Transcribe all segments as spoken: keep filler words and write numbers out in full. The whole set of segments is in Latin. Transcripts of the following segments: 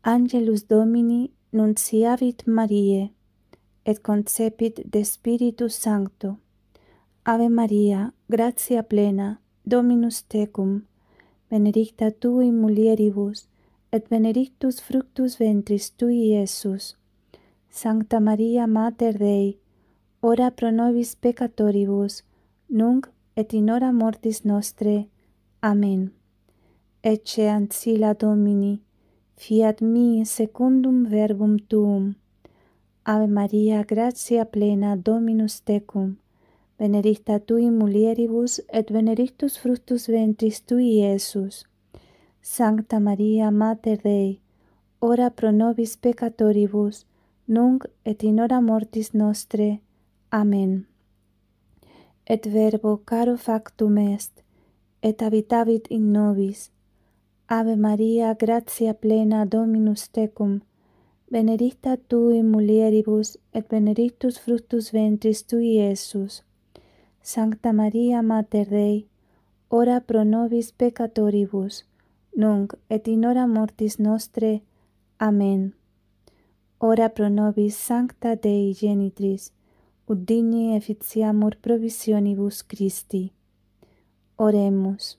Angelus Domini nunciavit Mariae, et concepit de Spiritus Sancto. Ave Maria, gratia plena, Dominus tecum, benedicta tu in mulieribus, et benedictus fructus ventris tui, Iesus. Sancta Maria Mater Dei, ora pro nobis peccatoribus, nunc et in hora mortis nostre. Amen. Ecce ancilla Domini, fiat mi secundum verbum tuum. Ave Maria, gratia plena, Dominus tecum, benedicta tu in mulieribus, et benedictus fructus ventris tui, Iesus. Sancta Maria Mater Dei, ora pro nobis peccatoribus, nunc et in hora mortis nostre. Amen. Et verbo caro factum est, et habitavit in nobis. Ave Maria, gratia plena, Dominus tecum, benedicta tu in mulieribus, et benedictus fructus ventris tui, Iesus. Sancta Maria Mater Dei, ora pro nobis peccatoribus, nunc et in hora mortis nostre. Amen. Ora pro nobis Sancta Dei Genitris, ut digni efficiamur provisionibus Christi. Oremus.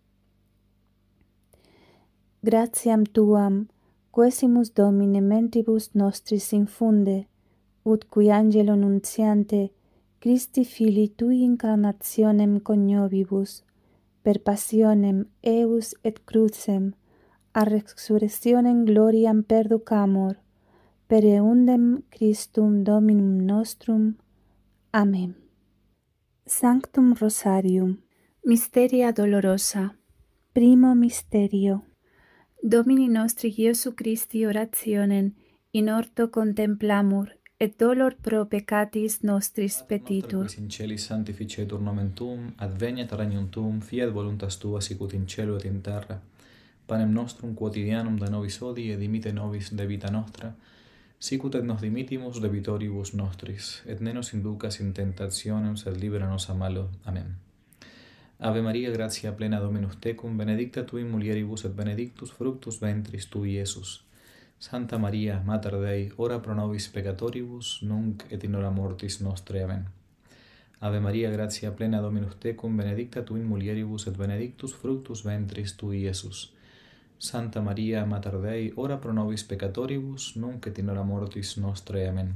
Gratiam Tuam, quesimus Domine mentibus nostris infunde, ut qui angelo nunciante, Christi Filii Tui incarnationem coniovibus, per passionem eius et crucem, a resurrectionem gloriam perducamur, per eundem Christum Dominum nostrum. Amen. Sanctum Rosarium. Mysteria dolorosa. Primo mysterio. Domini nostri Iesu Christi orationem in orto contemplamur, et dolor pro peccatis nostris petitur. Quis in celis sanctificetur nomen tuum, adveniat regnum tuum, fiat voluntas tua sicut in cielo et in terra. Panem nostrum quotidianum da nobis hodie, et dimite nobis debita nostra, sicut et nos dimitimus debitoribus nostris, et ne nos inducas in tentationem, sed libera nos a malo. Amen. Ave Maria, gratia plena, Dominus tecum, benedicta tu in mulieribus, et benedictus fructus ventris tui, Iesus. Santa Maria, Mater Dei, ora pro nobis peccatoribus, nunc et in hora mortis nostre. Amen. Ave Maria, gratia plena, Dominus tecum, benedicta tu in mulieribus, et benedictus fructus ventris tui, Iesus. Santa Maria, Mater Dei, ora pro nobis peccatoribus, nunc et in hora mortis nostre. Amen.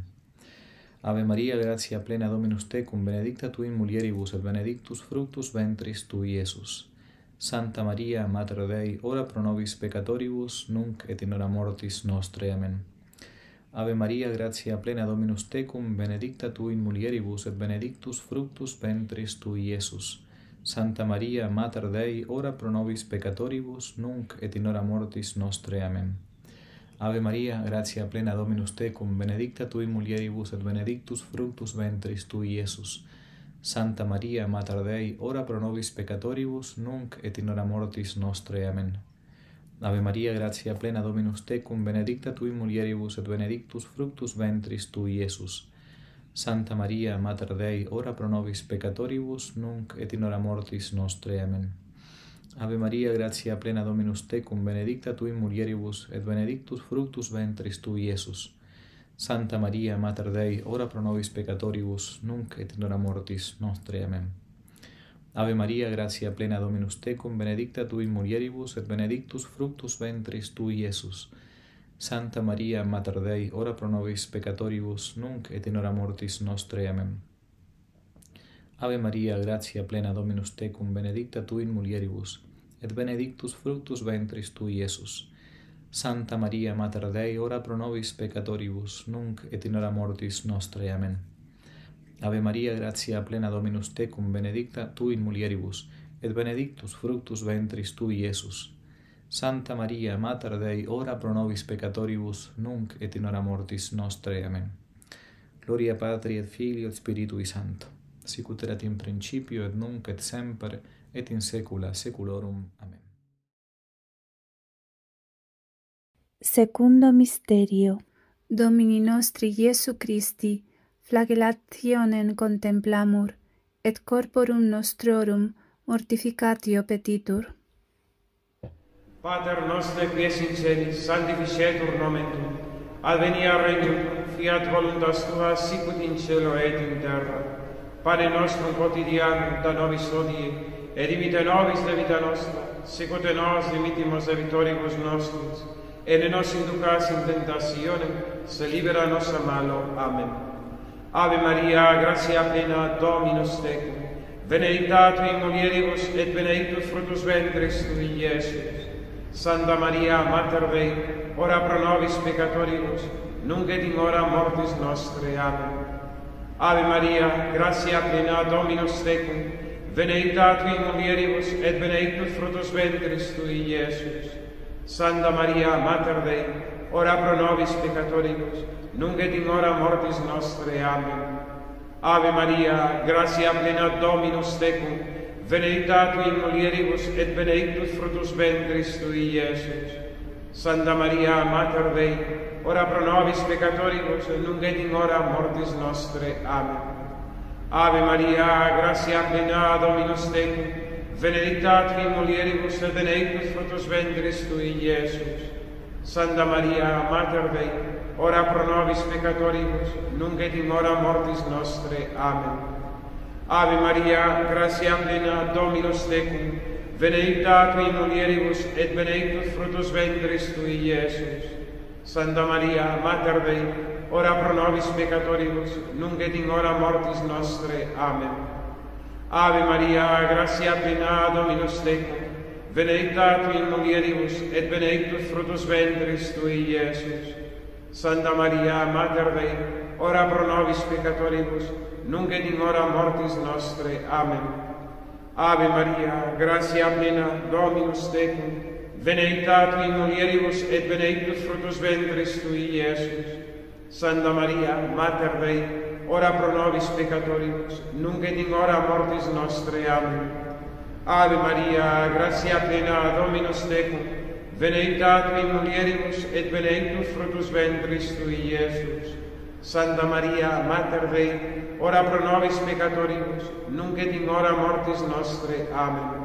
Ave Maria, gratia plena, Dominus tecum, benedicta tu in mulieribus, et benedictus fructus ventris tui, Iesus. Santa Maria, Mater Dei, ora pro nobis peccatoribus, nunc et in hora mortis nostre. Amen. Ave Maria, gratia plena, Dominus tecum, benedicta tu in mulieribus, et benedictus fructus ventris tui, Iesus. Santa Maria, Mater Dei, ora pro nobis peccatoribus, nunc et in hora mortis nostre. Amen. Ave Maria, gratia plena, Dominus tecum, benedicta tu in mulieribus, et benedictus fructus ventris tui, Iesus. Santa Maria, Mater Dei, ora pro nobis peccatoribus, nunc et in hora mortis nostre. Amen. Ave Maria, gratia plena, Dominus tecum, benedicta tu in mulieribus, et benedictus fructus ventris tui, Iesus. Santa Maria, Mater Dei, ora pro nobis peccatoribus, nunc et in hora mortis nostre. Amen. Ave Maria, gratia plena, Dominus tecum, benedicta tu in mulieribus, et benedictus fructus ventris tui, Iesus. Santa Maria, Mater Dei, ora pro nobis peccatoribus, nunc et in hora mortis nostre. Amen. Ave Maria, gratia plena, Dominus tecum, benedicta tu in mulieribus, et benedictus fructus ventris tui, Iesus. Santa Maria, Mater Dei, ora pro nobis peccatoribus, nunc et in hora mortis nostre. Amen. Ave Maria, gratia plena, Dominus tecum, benedicta tu in mulieribus, et benedictus fructus ventris tui, Iesus. Santa Maria, Mater Dei, ora pro nobis peccatoribus, nunc et in hora mortis nostre. Amen. Ave Maria, gratia plena, Dominus tecum, benedicta tu in mulieribus, et benedictus fructus ventris tui, Iesus. Santa Maria, Mater Dei, ora pro nobis peccatoribus, nunc et in hora mortis nostre. Amen. Gloria Patri et Filii et Spiritui Sancto, sicut erat in principio et nunc et semper et in saecula saeculorum. Amen. Secundo mysterio. Domini nostri Iesu Christi, flagellationem contemplamur, et corporum nostrorum mortificatio petitur. Pater noster qui es in celis, sanctificetur nomen tuum, adveniat regnum tuum, fiat voluntas tua, sicut in cielo et in terra. Pane nostrum quotidianum da nobis hodie, et dimitte nobis debita nostra, sicut et nos dimittimus debitoribus nostris, et ne nos inducas in tentationem, se libera nos a malo. Amen. Ave Maria, gratia plena, Dominus tecum, benedicta tu in mulieribus, et benedictus fructus ventris tui, Iesus. Santa Maria, Mater Dei, ora pro nobis peccatoribus, nunc et in hora mortis nostre. Amen. Ave Maria, gratia plena, Dominus tecum, benedicta tu in mulieribus, et benedictus fructus ventris tui, Iesus. Santa Maria, Mater Dei, ora pro nobis peccatoribus, nunc et in hora mortis nostre. Amen. Ave Maria, gratia plena, Dominus tecum, benedicta tu in mulieribus, et benedictus fructus ventris tui, Iesus. Santa Maria, Mater Dei, ora pro nobis peccatoribus, nunc et in hora mortis nostre. Amen. Ave Maria, gratia plena, Dominus tecum, benedicta tu in mulieribus, et benedictus fructus ventris tui, Iesus. Santa Maria, Mater Dei, ora pro nobis peccatoribus, nunc et in hora mortis nostre. Amen. Ave Maria, gratia plena, Dominus tecum, benedicta tu in mulieribus, et benedictus fructus ventris tui, Iesus. Santa Maria, Mater Dei, ora pro nobis peccatoribus, nunc et in hora mortis nostre. Amen. Ave Maria, gratia plena, Dominus tecum, benedicta tu in mulieribus, et benedictus fructus ventris tui, Iesus. Santa Maria, Mater Dei, ora pro nobis peccatoribus, nunc et in hora mortis nostre. Amen. Ave Maria, gratia plena, Dominus tecum, benedicta tu in mulieribus, et benedictus fructus ventris tui, Iesus. Santa Maria, Mater Dei, ora pro nobis peccatoribus, nunc et in hora mortis nostre. Amen. Ave Maria, gratia plena, Dominus tecum, benedicta tu in mulieribus, et benedictus fructus ventris tui, Iesus. Santa Maria, Mater Dei, ora pro nobis peccatoribus, nunc et in hora mortis nostre. Amen.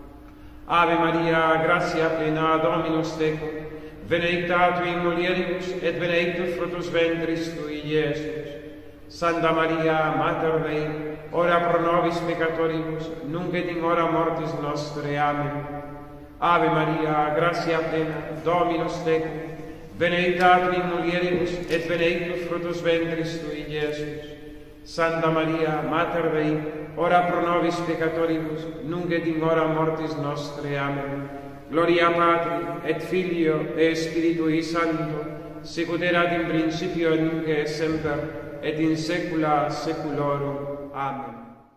Ave Maria, gratia plena, Dominus tecum, benedicta tu in mulieribus, et benedictus fructus ventris tui, Iesus. Santa Maria, Mater Dei, ora pro nobis peccatoribus, nunc et in hora mortis nostre. Amen. Ave Maria, gratia plena, Dominus tecum, benedicta tu in mulieribus, et benedictus fructus ventris tui, Iesus. Santa Maria, Mater Dei, ora pro nobis peccatoribus, nunc et in hora mortis nostre. Amen. Gloria Patri, et Filio, et Spiritui Sancto, sicut erat in principio, et nunc et semper, et in saecula saeculorum. Amen.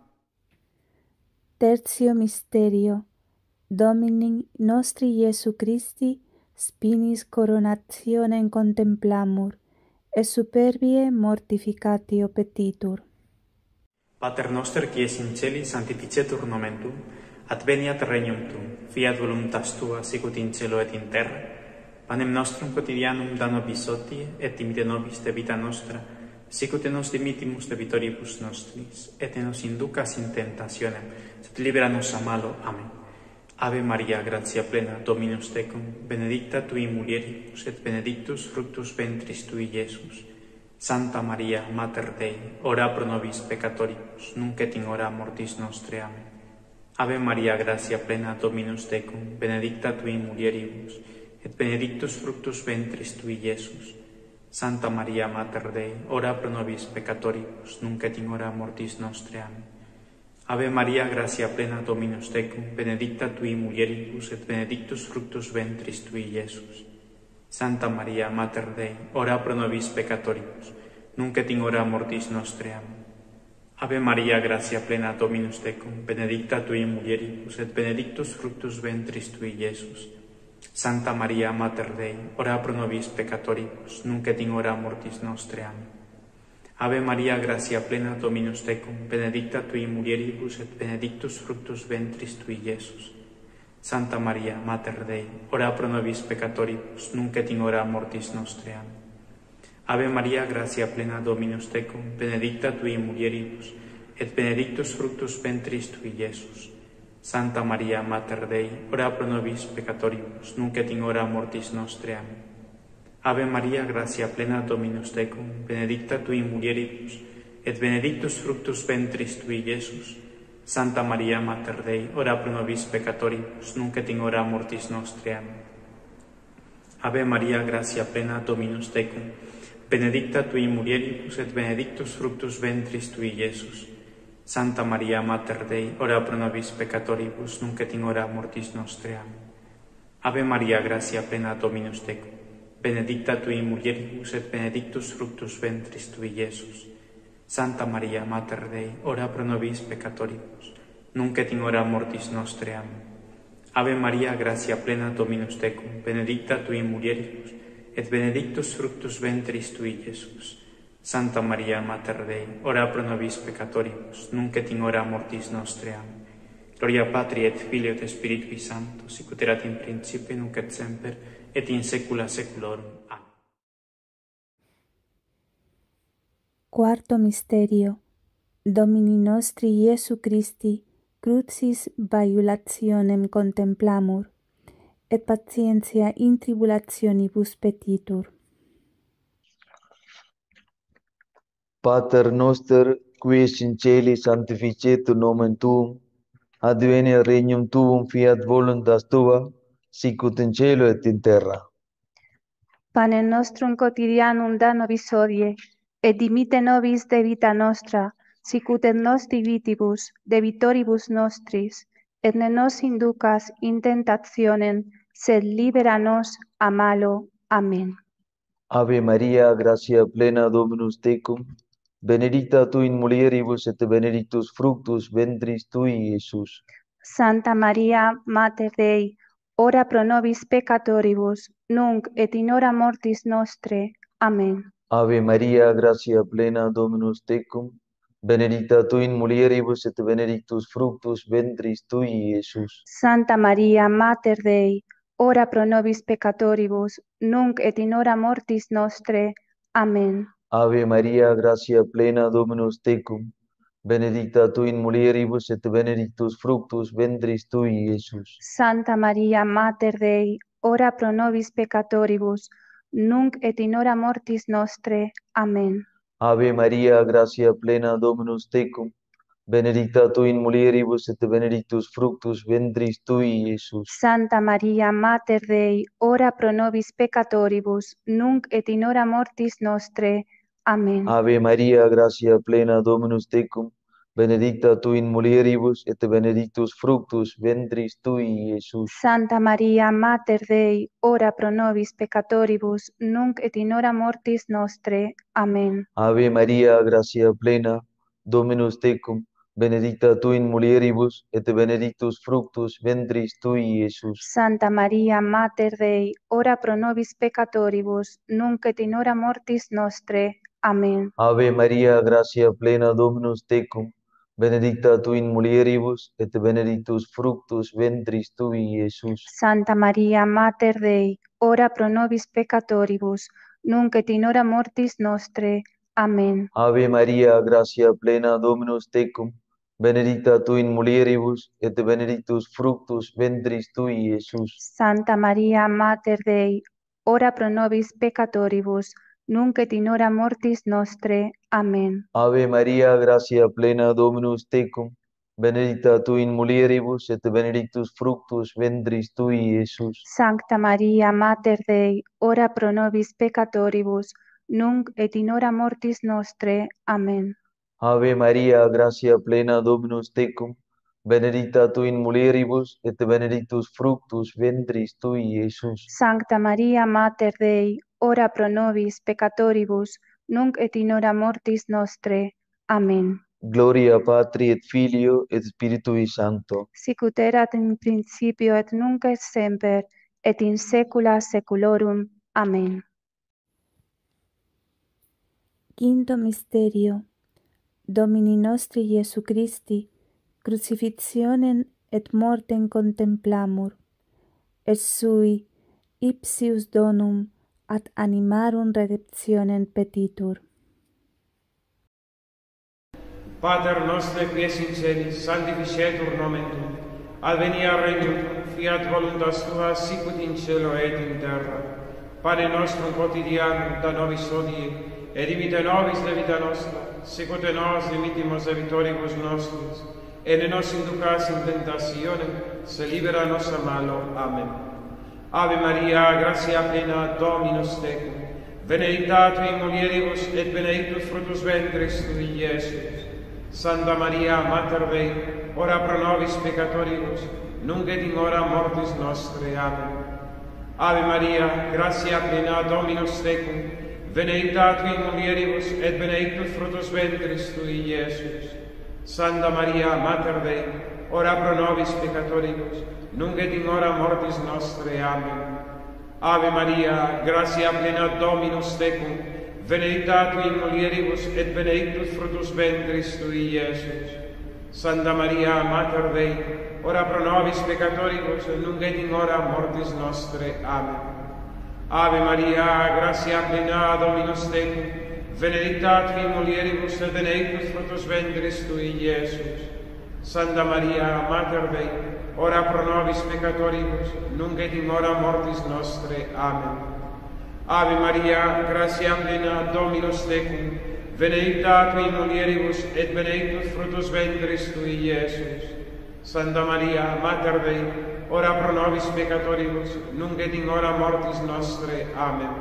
Tertio Misterio. Domini nostri Iesu Christi, spinis coronationem contemplamur, et superbie mortificatio petitur. Pater noster qui es in celi, sanctificetur nomen tuum, adveniat regnum tuum, fiat voluntas tua, sicut in cielo et in terra. Panem nostrum quotidianum da nobis hodie, et dimitte nobis debita nostra, sicut et nos dimittimus debitoribus nostris, et ne nos inducas in tentationem, sed libera nos a malo. Amen. Ave Maria, gratia plena, Dominus tecum, benedicta tu in mulieribus, et benedictus fructus ventris tui, Iesus. Santa Maria, Mater Dei, ora pro nobis peccatoribus, nunc et in hora mortis nostre. Amen. Ave Maria, gratia plena, Dominus tecum, benedicta tu in mulieribus, et benedictus fructus ventris tui, Iesus. Santa Maria, Mater Dei, ora pro nobis peccatoribus, nunc et in hora mortis nostre. Amen. Ave Maria, gratia plena, Dominus tecum, benedicta tu in mulieribus, et benedictus fructus ventris tui, Iesus. Santa Maria, Mater Dei, ora pro nobis peccatoribus, nunc et in hora mortis nostre. Amen. Ave Maria, gratia plena, Dominus tecum, benedicta tu in mulieribus, et benedictus fructus ventris tui, Iesus. Santa Maria, Mater Dei, ora pro nobis peccatoribus, nunc et in hora mortis nostre. Amen. Ave Maria, gratia plena, Dominus tecum, benedicta tu in mulieribus, et benedictus fructus ventris tui, Iesus. Santa Maria, Mater Dei, ora pro nobis peccatoribus, nunc et in hora mortis nostre. Amen. Ave Maria, gratia plena, Dominus tecum, benedicta tu in mulieribus, et benedictus fructus ventris tui, Iesus. Santa Maria, Mater Dei, ora pro nobis peccatoribus, nunc et in hora mortis nostre. Amen. Ave Maria, gratia plena, Dominus tecum, benedicta tui in mulieribus, et benedictus fructus ventris tui, Iesus. Santa Maria, Mater Dei, ora pro nobis peccatoribus, nunc et in hora mortis nostre. Amen. Ave Maria, gratia plena, Dominus tecum, benedicta tui in mulieribus, et benedictus fructus ventris tui, Iesus. Santa Maria, Mater Dei, ora pro nobis peccatoribus, nunc et in hora mortis nostre. Amen. Ave Maria, gratia plena, Dominus tecum, benedicta tui in mulieribus, et benedictus fructus ventris tui, Iesus. Santa Maria, Mater Dei, ora pro nobis peccatoribus, nunc et in hora mortis nostre. Amen. Ave Maria, gratia plena, Dominus tecum, benedicta tui in mulieribus, et benedictus fructus ventris tui, Iesus. Santa Maria, Mater Dei, ora pro nobis peccatoribus, nunc et in hora mortis nostre. Amen. Gloria Patri et Filio et Spiritui Sancto, sic ut erat in principio, nunc et semper, et in saecula saeculorum. Amen. Quarto misterio. Domini nostri Iesu Christi, crucis baiulationem contemplamur, et patientia in tribulationibus petitur. Pater noster, qui es in celi, sanctificetur nomen tuum, adveniat regnum tuum, fiat voluntas tua, sic ut in cielo et in terra. Panem nostrum quotidianum da nobis hodie, et dimitte nobis debita nostra, sic ut et nos divitibus debitoribus nostris, et ne nos inducas in tentationem, sed libera nos a malo. Amen. Ave Maria, gratia plena, Dominus tecum, benedicta tu in mulieribus, et benedictus fructus ventris tui, Iesus. Santa Maria, Mater Dei, ora pro nobis peccatoribus, nunc et in hora mortis nostre. Amen. Ave Maria, gratia plena, Dominus tecum, benedicta tu in mulieribus, et benedictus fructus ventris tui, Iesus. Santa Maria, Mater Dei, ora pro nobis peccatoribus, nunc et in hora mortis nostre. Amen. Ave Maria, gratia plena, Dominus tecum, benedicta tu in mulieribus, et benedictus fructus ventris tui, Iesus. Santa Maria, Mater Dei, ora pro nobis peccatoribus, nunc et in hora mortis nostre. Amen. Ave Maria, gratia plena, Dominus tecum, benedicta tu in mulieribus, et benedictus fructus ventris tui, Iesus. Santa Maria, Mater Dei, ora pro nobis peccatoribus, nunc et in hora mortis nostre. Amen. Ave Maria, gratia plena, Dominus tecum, benedicta tu in mulieribus, et benedictus fructus ventris tui, Iesus. Santa Maria, Mater Dei, ora pro nobis peccatoribus, nunc et in hora mortis nostre. Amen. Ave Maria, gratia plena, Dominus tecum, benedicta tu in mulieribus, et benedictus fructus ventris tui, Iesus. Santa Maria, Mater Dei, ora pro nobis peccatoribus, nunc et in hora mortis nostre. Amen. Ave Maria, gratia plena, Dominus tecum, benedicta tu in mulieribus, et benedictus fructus ventris tui, Iesus. Santa Maria, Mater Dei, ora pro nobis peccatoribus, nunc et in hora mortis nostre. Amen. Ave Maria, gratia plena, Dominus tecum, benedicta tu in mulieribus, et benedictus fructus ventris tui, Iesus. Santa Maria, Mater Dei, ora pro nobis peccatoribus, nunc et in hora mortis nostre. Amen. Ave Maria, gratia plena, Dominus tecum, benedicta tu in mulieribus, et benedictus fructus ventris tui, Iesus. Sancta Maria, Mater Dei, ora pro nobis peccatoribus, nunc et in hora mortis nostre. Amen. Ave Maria, gratia plena, Dominus tecum, benedicta tu in mulieribus, et benedictus fructus ventris tui, Iesus. Sancta Maria, Mater Dei, ora pro nobis peccatoribus, nunc et in hora mortis nostre. Amen. Gloria Patri et Filio et Spiritui Sancto. Sic ut erat in principio et nunc et semper, et in saecula saeculorum. Amen. Quinto misterio. Domini nostri Iesu Christi, crucifixionem et mortem contemplamur, et sui ipsius donum ad animarum redemptionem petitur. Pater nostre qui es in celis, sanctificetur nomen tuum, Advenia regnum tuum, fiat voluntas tua, sicut in cielo et in terra. Pane nostrum quotidianum da nobis hodie, et dimite nobis debita nostra, sicut et nos dimittimus debitoribus nostris, et ne nos inducas in tentationem, se libera nos a malo. Amen. Ave Maria, gratia plena, Dominus tecum, benedicta tu in mulieribus, et benedictus fructus ventris tui, Iesus. Santa Maria, Mater Dei, ora pro nobis peccatoribus, nunc et in hora mortis nostre. Amen. Ave Maria, gratia plena, Dominus tecum, benedicta tu in mulieribus, et benedictus fructus ventris tui, Iesus. Santa Maria, Mater Dei, ora pro nobis peccatoribus, nunc et in hora mortis nostre. Amen. Ave Maria, gratia plena, Dominus tecum, benedicta tu in mulieribus, et benedictus fructus ventris tui, Iesus. Santa Maria, Mater Dei, ora pro nobis peccatoribus, nunc et in hora mortis nostre. Amen. Ave Maria, gratia plena, Dominus tecum, benedicta tu in mulieribus, et benedictus fructus ventris tui, Iesus. Santa Maria, Mater Dei, ora pro nobis peccatoribus, nunc et in hora mortis nostre. Amen. Ave Maria, gratia plena, Dominus tecum, benedicta tu in mulieribus, et benedictus fructus ventris tui, Iesus. Santa Maria, Mater Dei, ora pro nobis peccatoribus, nunc et in hora mortis nostre. Amen.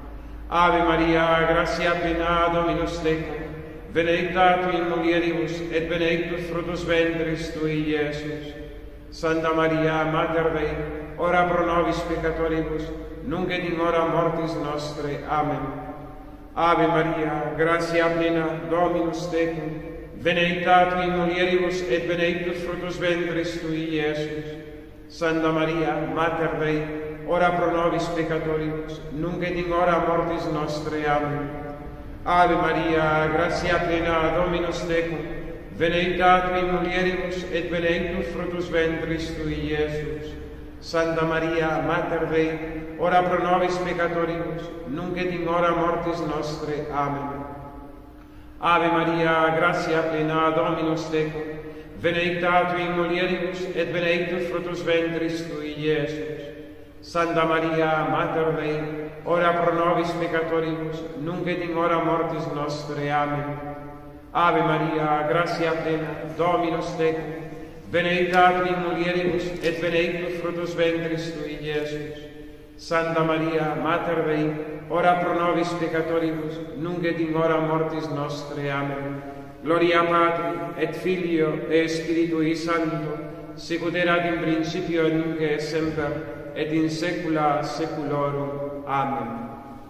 Ave Maria, gratia plena, Dominus tecum, benedicta tu in mulieribus, et benedictus fructus ventris tui, Iesus. Santa Maria, Mater Dei, ora pro nobis peccatoribus, nunc et in hora mortis nostre. Amen. Ave Maria, gratia plena, Dominus tecum, benedicta tu in mulieribus, et benedictus fructus ventris tui, Iesus. Santa Maria, Mater Dei, ora pro nobis peccatoribus, nunc et in hora mortis nostre. Amen. Ave Maria, gratia plena, Dominus tecum, benedicta tu in mulieribus, et benedictus fructus ventris tui, Iesus. Santa Maria, Mater Dei, ora pro nobis peccatoribus, nunc et in hora mortis nostre. Amen. Ave Maria, gratia plena, Dominus tecum, benedicta tu in mulieribus, et benedictus fructus ventris tui, Iesus. Santa Maria, Mater Dei, ora pro nobis peccatoribus, nunc et in hora mortis nostre. Amen. Ave Maria, gratia plena, Dominus tecum, benedicta tu in mulieribus, et benedictus fructus ventris tui, Iesus. Santa Maria, Mater Dei, ora pro nobis peccatoribus, nunc et in hora mortis nostre. Amen. Gloria Patri, et Filio, et Spiritui Sancto, sicut erat in principio, et nunc et semper, et in saecula saeculorum. Amen.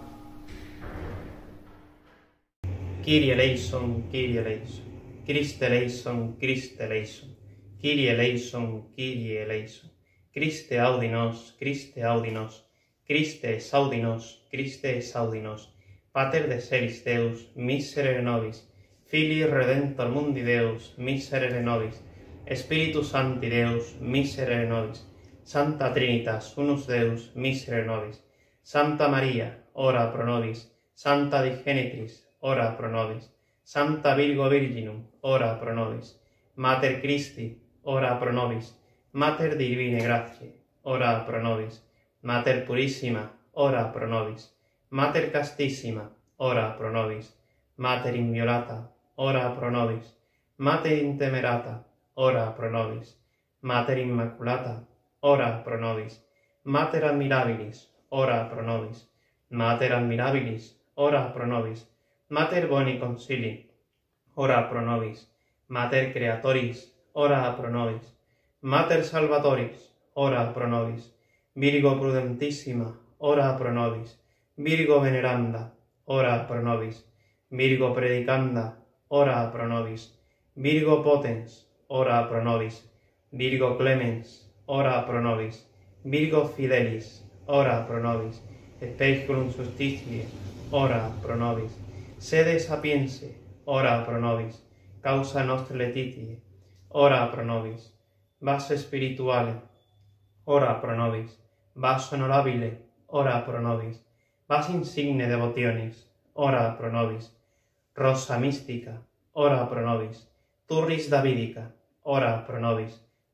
Kyrie eleison, Kyrie eleison, Christe eleison, Christe eleison, Kyrie eleison, Kyrie eleison, Christe audi nos, Christe audi nos, Christe exaudi nos, Christe exaudi nos, Pater de seris Deus, miserere nobis, Filii Redemptor mundi Deus, miserere nobis, Spiritus Sancti Deus, miserere nobis, Santa Trinitas, unus Deus, miserere nobis, Santa Maria, ora pro nobis, Santa Digenitris, ora pro nobis, Santa Virgo Virginum, ora pro nobis, Mater Christi, ora pro nobis, Mater Divine Gratiae, ora pro nobis, Mater Purissima, ora pro nobis, Mater Castissima, ora pro nobis, Mater Inviolata, ora pro nobis, Mater Intemerata, ora pro nobis, Mater Immaculata, ora pro nobis, Mater Admirabilis, ora pro nobis, Mater Admirabilis, ora pro nobis, Mater Boni Concili, ora pro nobis, Mater Creatoris, ora pro nobis, Mater Salvatoris, ora pro nobis, Virgo Prudentissima, ora pro nobis, Virgo Veneranda, ora pro nobis, Virgo Predicanda, ora pro nobis, Virgo Potens, ora pro nobis, Virgo Clemens, ora pro nobis, Virgo Fidelis, ora pro nobis, Speculum Justitiae, ora pro nobis, Sede Sapiense, ora pro nobis, Causa Nostre Laetitia, ora pro nobis, Vaso Spirituale, ora pro nobis, Vaso Honorabile, ora pro nobis, Vas Insigne Devotionis, ora pro nobis, Rosa Mística, ora pro nobis, Turris Davidica, ora pro nobis,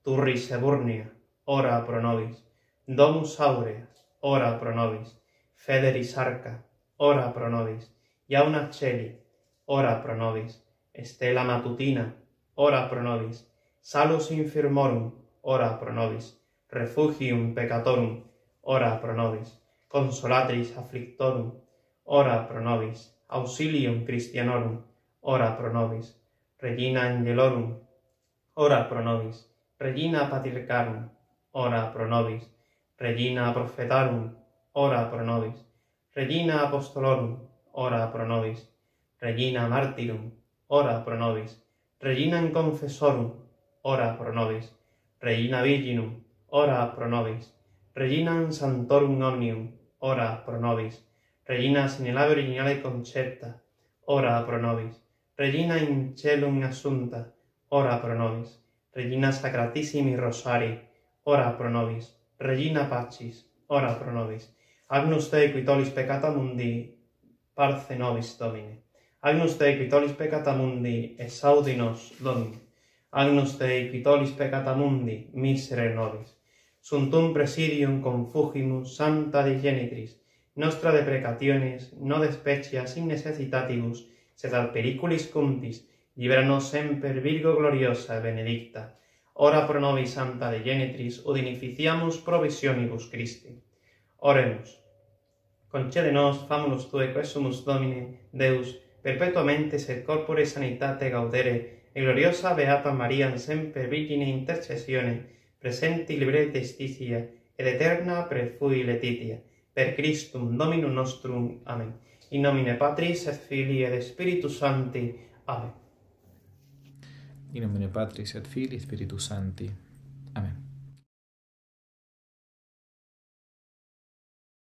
Turris Eburnia, ora pro nobis. Domus Aurea, ora pro nobis. Federis Arca, ora pro nobis. Jauna Celi, ora pro nobis. Stella Matutina, ora pro nobis. Salus Infirmorum, ora pro nobis. Refugium Peccatorum, ora pro nobis. Consolatris Afflictorum, ora pro nobis. Auxilium Christianorum, ora pro nobis. Regina Angelorum, ora pro nobis. Regina Patriarcharum, ora pro nobis. Regina Prophetarum, ora pro nobis. Regina Apostolorum, ora pro nobis. Regina Martyrum, ora pro nobis. Regina Confessorum, ora pro nobis. Regina Virginum, ora pro nobis. Regina Santorum Omnium, ora pro nobis. Regina Sinella Virginale Concepta, ora pro nobis. Regina in Celum Assunta, ora pro nobis. Regina Sacratissimi Rosari, ora pro nobis. Regina Pacis, ora pro nobis. Agnus Dei qui tollis peccata mundi, parce nobis Domine. Agnus Dei qui tollis peccata mundi, esaudi nos Domine. Agnus Dei qui tollis peccata mundi, misere nobis. Suntum presidium confugimus Santa Dei Genitris, nostra deprecationes, no despecias in necessitatibus, sed ad periculis cumtis, libera-nos semper Virgo gloriosa e benedicta. Ora pro nobis Santa Dei Genitris, ut inficiamus provisionibus Christi. Oremus. Concede-nos, famulus Tue, quesumus Domine, Deus, perpetuamente sed corpore sanitate gaudere, e gloriosa Beata Maria semper Virgine intercessione, presenti libre testitia, ed eterna prefui letitia, per Christum Dominum nostrum. Amen. In nomine Patris et Filii et Spiritus Sancti. Amen. In nomine Patris et Filii et Spiritus Sancti. Amen.